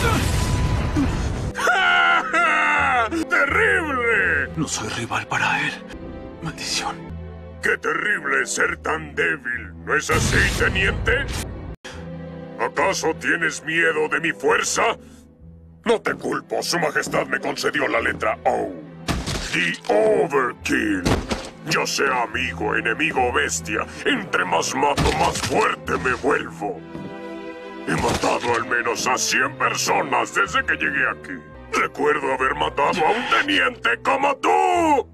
¡Terrible! No soy rival para él. Maldición. ¡Qué terrible ser tan débil! ¿No es así, teniente? ¿Acaso tienes miedo de mi fuerza? No te culpo, su majestad me concedió la letra O. The Overkill. Ya sea amigo, enemigo o bestia, entre más mato, más fuerte me vuelvo. He matado al menos a 100 personas desde que llegué aquí. Recuerdo haber matado a un teniente como tú.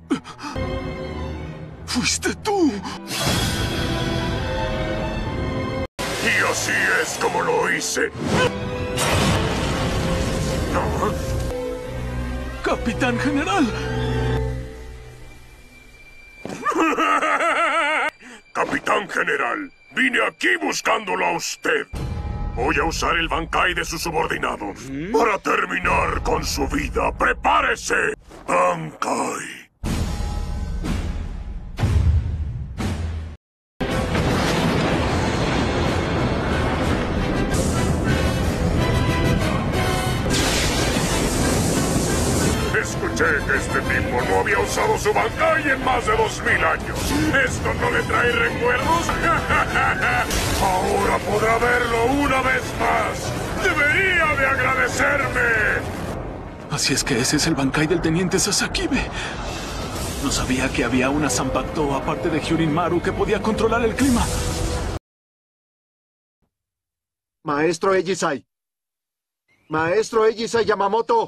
¡Fuiste tú! Y así es como lo hice. ¡Capitán General! Capitán General, vine aquí buscándolo a usted. Voy a usar el Bankai de sus subordinados para terminar con su vida. ¡Prepárese! Bankai. Escuché que este tipo no había usado su Bankai en más de 2000 años. ¿Esto no le trae recuerdos? Ahora podrá verlo una vez más. ¡Debería de agradecerme! Así es que ese es el Bankai del teniente Sasakibe. No sabía que había una Zanpakuto aparte de Hyurin Maru que podía controlar el clima. Maestro Eijisai. Maestro Eijisai Yamamoto.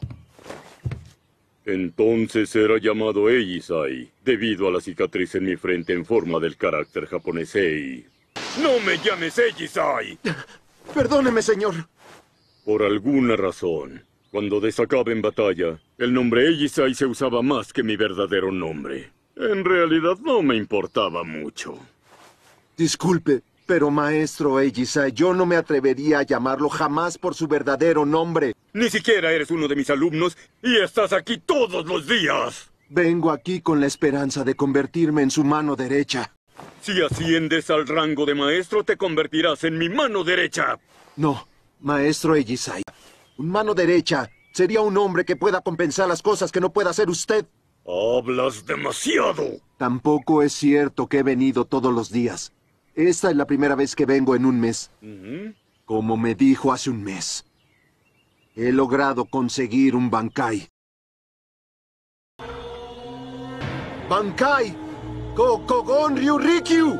Entonces era llamado Eijisai, debido a la cicatriz en mi frente en forma del carácter japonés Ei. ¡No me llames Eijisai! Perdóneme, señor. Por alguna razón, cuando desacaba en batalla, el nombre Eijisai se usaba más que mi verdadero nombre. En realidad no me importaba mucho. Disculpe, pero maestro Eijisai, yo no me atrevería a llamarlo jamás por su verdadero nombre. Ni siquiera eres uno de mis alumnos y estás aquí todos los días. Vengo aquí con la esperanza de convertirme en su mano derecha. Si asciendes al rango de maestro, te convertirás en mi mano derecha. No, maestro Eijisai. Un mano derecha sería un hombre que pueda compensar las cosas que no pueda hacer usted. Hablas demasiado. Tampoco es cierto que he venido todos los días. Esta es la primera vez que vengo en un mes. Como me dijo hace un mes. He logrado conseguir un Bankai. ¡Bankai! ¡Kokogon Ryurikyu!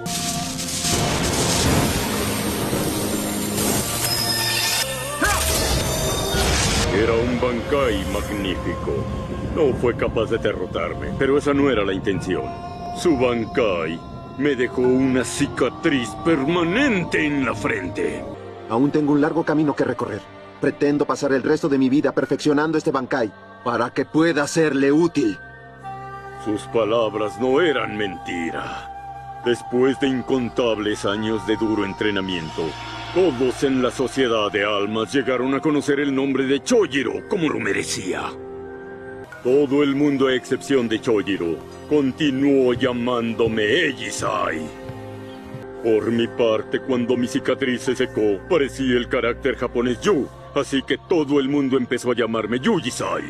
Era un Bankai magnífico. No fue capaz de derrotarme, pero esa no era la intención. Su Bankai me dejó una cicatriz permanente en la frente. Aún tengo un largo camino que recorrer. Pretendo pasar el resto de mi vida perfeccionando este Bankai para que pueda serle útil. Sus palabras no eran mentira. Después de incontables años de duro entrenamiento, todos en la sociedad de almas llegaron a conocer el nombre de Chojiro como lo merecía. Todo el mundo, a excepción de Chojiro, continuó llamándome Eijisai. Por mi parte, cuando mi cicatriz se secó, parecía el carácter japonés Yu, así que todo el mundo empezó a llamarme Yujisai.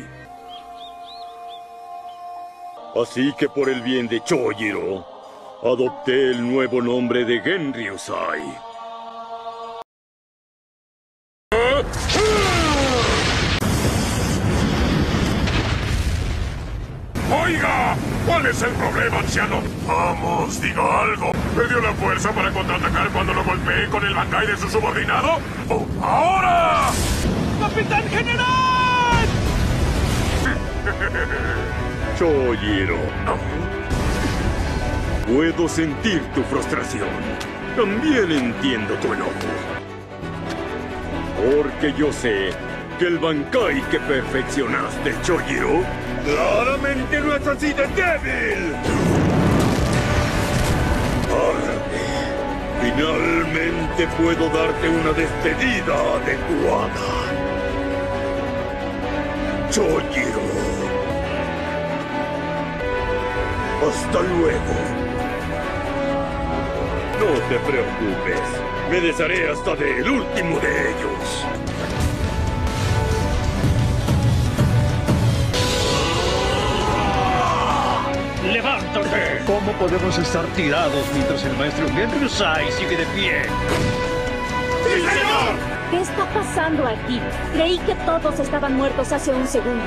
Así que por el bien de Chojiro, adopté el nuevo nombre de Genryusai. ¡Oiga! ¿Cuál es el problema, anciano? Vamos, diga algo. ¿Me dio la fuerza para contraatacar cuando lo golpeé con el Bankai de su subordinado? ¡Oh, ahora! ¡Capitán General! Chojiro, puedo sentir tu frustración. También entiendo tu enojo. Porque yo sé que el Bankai que perfeccionaste, Chojiro, claramente no es así de débil. Finalmente puedo darte una despedida adecuada. Chojiro. Hasta luego. No te preocupes. Me desharé hasta del último de ellos. podemos estar tirados mientras el maestro Henry Usai sigue de pie. ¡Sí, señor! ¿Qué está pasando aquí? Creí que todos estaban muertos hace un segundo.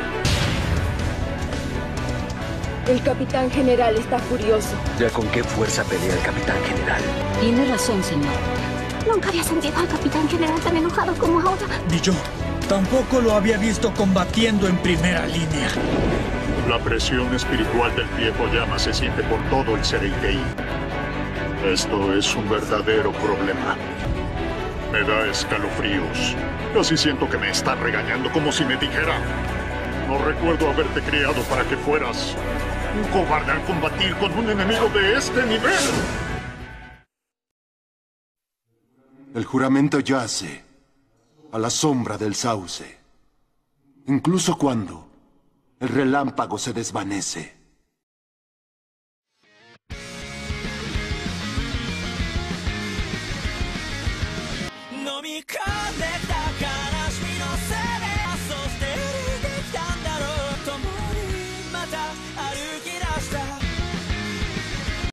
El capitán general está furioso. ¿Ya con qué fuerza pelea el capitán general? Tiene razón, señor. Nunca había sentido al capitán general tan enojado como ahora. Ni yo. Tampoco lo había visto combatiendo en primera línea. La presión espiritual del viejo llama se siente por todo el Serengei. Esto es un verdadero problema. Me da escalofríos. Casi siento que me está regañando como si me dijera: no recuerdo haberte criado para que fueras un cobarde al combatir con un enemigo de este nivel. El juramento yace a la sombra del sauce, incluso cuando el relámpago se desvanece.